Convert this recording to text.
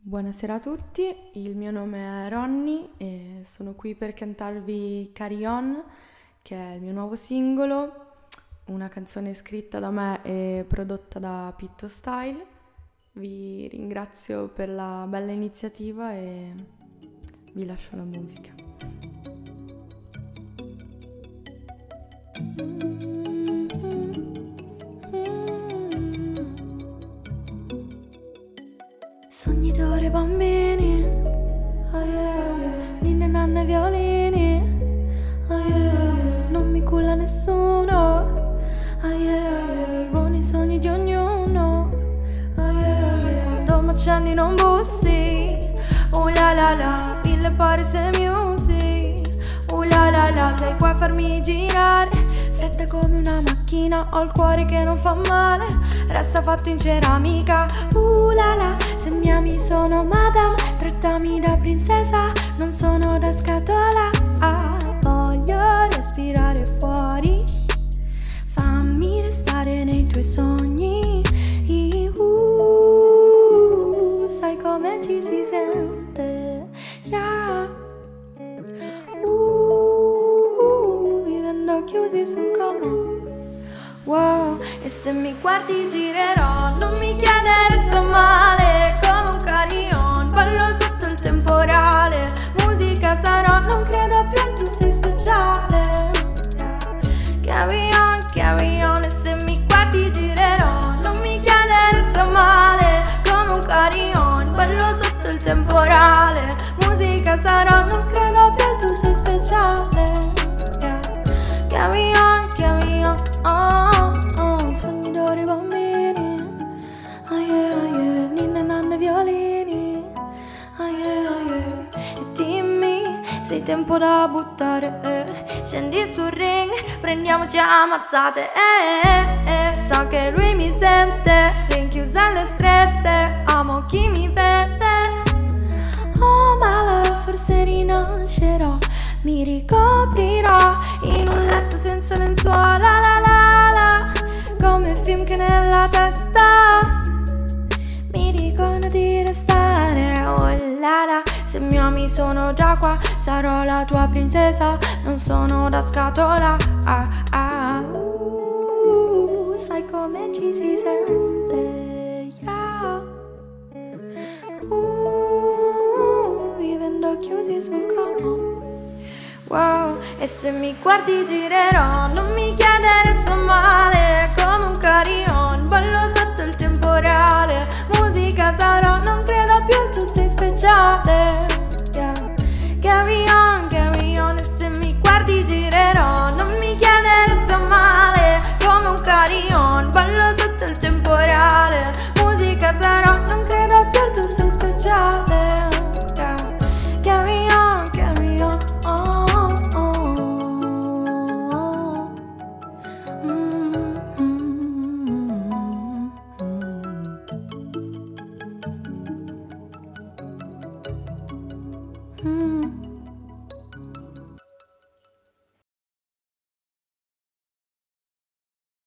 Buonasera a tutti, il mio nome è Ronny e sono qui per cantarvi Carry On, che è il mio nuovo singolo, una canzone scritta da me e prodotta da Pitto Style. Vi ringrazio per la bella iniziativa e vi lascio la musica. Sogni d'ore bambini, oh yeah, ninne nanne violini, oh yeah, non mi culla nessuno, oh yeah, vivo nei sogni di ognuno, oh yeah, quando mi accendi non bussi, oh la la la, mille pare se mi usi, oh la la la, sei qua a farmi girare, fredda come una macchina, ho il cuore che non fa male, resta fatto in ceramica, la la. Se mi ami sono madame, trattami da princesa, non sono da scatola. Voglio respirare fuori, fammi restare nei tuoi sogni. Sai come ci si sente, yeah. Vivendo chiusi sul comò. Wow, e se mi guardi girerò, non mi chiedere sto male, come un carillon, ballo sotto il temporale, musica sarò, non credo più al tu sei speciale. Carry on, e se mi guardi girerò, non mi chiedere sto male, come un carillon, ballo sotto il temporale, musica sarò, non credo più al tu sei speciale. Carry on, oh, sogni d'ore bambini, oh yeah, ninne nanne violini, oh yeah, e dimmi, sei tempo da buttare, scendi sul ring, prendiamoci ammazzate, so che lui mi sente, rinchiusa alle strette, amo chi mi vede, oh my love, forse rinascerò, mi ricoprirò in un letto senza lenzuola, la la la, come film che nella testa mi dicono di restare, oh la la. Se mi ami sono già qua, sarò la tua princesa, non sono da scatola, sai come ci si sente, yeah. Vivendo chiusi sul comò. Wow, e se mi guardi girerò, non mi chiedere sto male, come un carillon, ballo sotto il temporale, musica sarò, non credo più tu sei speciale.